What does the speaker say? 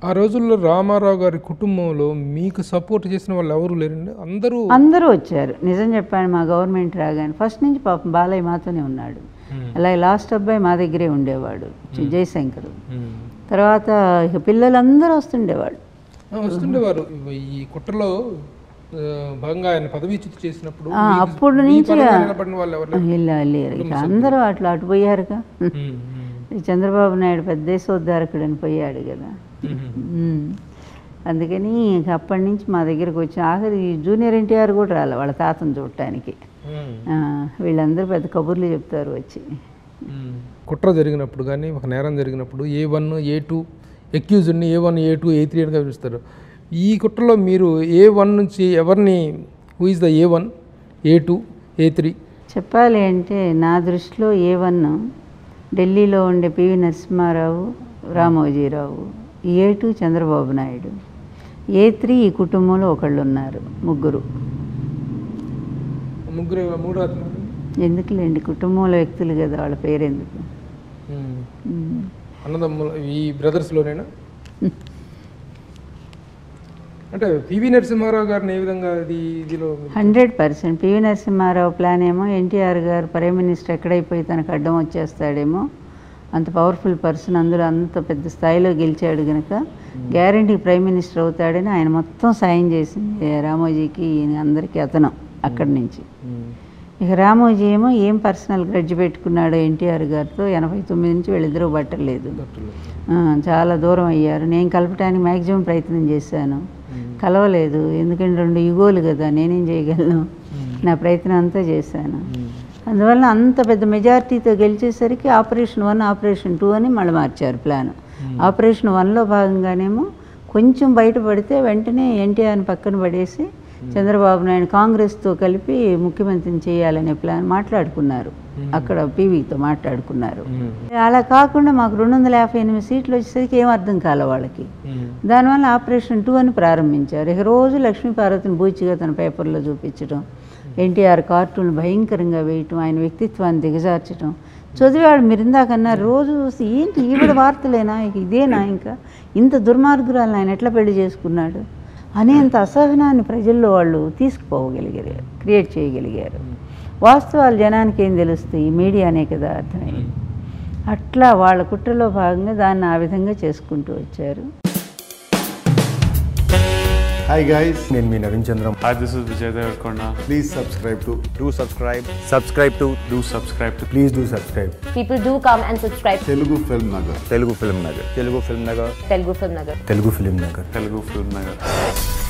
ఆ రోజుల్లో రామారావు గారి కుటుంబంలో మీకు సపోర్ట్ చేసిన వాళ్ళు ఎవరు లేరండి? అందరూ వచ్చారు. నిజం చెప్పాను, మా గవర్నమెంట్ రాగానే ఫస్ట్ నుంచి పాపం బాలయ్య మాతోనే ఉన్నాడు. అలాగే లాస్ట్ అబ్బాయి మా దగ్గరే ఉండేవాడు, జయశంకర్. తర్వాత ఇక పిల్లలందరూ వస్తుండేవారు. ఈ కుట్రలో భాగంగా ఆయన పదవీచ్యుతి చేసినప్పుడు అప్పుడు నుంచి లేరు. ఇక అందరూ అటు పోయారుగా. చంద్రబాబు నాయుడు పెద్ద దేశోద్ధారకుడు అని పోయాడు కదా. అందుకని ఇక అప్పటి నుంచి మా దగ్గరకు వచ్చి ఆఖరి జూనియర్ ఎన్టీఆర్ కూడా రాలే వాళ్ళ తాతను చూడటానికి. వీళ్ళందరూ పెద్ద కబుర్లు చెప్తారు వచ్చి. కుట్ర జరిగినప్పుడు కానీ ఒక నేరం జరిగినప్పుడు A1 A2 అక్యూజ్డ్ని A1 A2 A3 అని పిలుస్తారు. ఈ కుట్రలో మీరు A1 నుంచి ఎవరిని, who is the A1 A2 A3? చెప్పాలి అంటే నా దృష్టిలో A1 ఢిల్లీలో ఉండే పివి నరసింహారావు, రామోజీరావు, A2 చంద్రబాబు నాయుడు, A3 ఈ కుటుంబంలో ఒకళ్ళు ఉన్నారు, ముగ్గురు. ఎందుకులేండి, కుటుంబంలో వ్యక్తులు కదా, వాళ్ళ పేరెందుకు. అన్నదమ్ములు ఈ బ్రదర్స్లోనేనా? అంటే పివి నరసింహారావు గారిని ఏ విధంగా ఇదిలో 100% పివి నరసింహారావు ప్లాన్ ఏమో ఎన్టీఆర్ గారు ప్రైమ్ మినిస్టర్ ఎక్కడైపోయి తనకు అడ్డం వచ్చేస్తాడేమో, అంత పవర్ఫుల్ పర్సన్, అందులో అంత పెద్ద స్థాయిలో గెలిచాడు కనుక గ్యారంటీ ప్రైమ్ మినిస్టర్ అవుతాడని ఆయన మొత్తం సాయం చేసింది రామోజీకి, అందరికీ అతను అక్కడి నుంచి. ఇక రామోజీ ఏమో ఏం పర్సనల్ గ్రడ్జ్ పెట్టుకున్నాడు ఎన్టీఆర్ గారితో. 89 నుంచి వీళ్ళిద్దరూ పట్టలేదు, చాలా దూరం అయ్యారు. నేను కలపడానికి మ్యాక్సిమం ప్రయత్నం చేశాను, కలవలేదు. ఎందుకంటే 2 యుగోలు కదా, నేనేం చేయగలను, నా ప్రయత్నం అంతా చేశాను. అందువల్ల అంత పెద్ద మెజారిటీతో గెలిచేసరికి ఆపరేషన్ 1 ఆపరేషన్ 2 అని మళ్ళీ మార్చారు ప్లాన్. ఆపరేషన్ 1లో భాగంగానేమో కొంచెం బయటపడితే వెంటనే ఎన్టీఆర్ని పక్కన పడేసి చంద్రబాబు నాయుడు కాంగ్రెస్తో కలిపి ముఖ్యమంత్రిని చేయాలనే ప్లాన్ మాట్లాడుకున్నారు, అక్కడ పీవీతో మాట్లాడుకున్నారు. అలా కాకుండా మాకు 258 సీట్లు వచ్చేసరికి ఏం అర్థం కాలే వాళ్ళకి. దానివల్ల ఆపరేషన్ 2 అని ప్రారంభించారు. ఇక రోజు లక్ష్మీపార్వతిని బూచిగా తన పేపర్లో చూపించడం, ఎన్టీఆర్ కార్టూన్లు భయంకరంగా వేయటం, ఆయన వ్యక్తిత్వాన్ని దిగజార్చడం. చదివాడు, మీరు ఇందాకన్నారు, రోజు చూసి ఏంటి ఈవిడ వార్తలేనా, ఇదేనా, ఇంకా ఇంత దుర్మార్గురాలను ఆయన ఎట్లా పెళ్లి చేసుకున్నాడు అనేంత అసహనాన్ని ప్రజల్లో వాళ్ళు తీసుకుపోగలిగారు, క్రియేట్ చేయగలిగారు. వాస్తవాలు జనానికి ఏం తెలుస్తాయి, మీడియానే కదా అర్థమైంది. అట్లా వాళ్ళ కుట్రలో భాగంగా దాన్ని ఆ విధంగా చేసుకుంటూ వచ్చారు. Hi guys, నేను మీ Naveen Chandram. Hi, this is Vijay Devarkonda. Please subscribe to. Please subscribe to. Please do subscribe. People do come and subscribe. Telugu Film Nagar. Telugu Film Nagar. Telugu Film Nagar. Telugu Film Nagar. Telugu Film Nagar.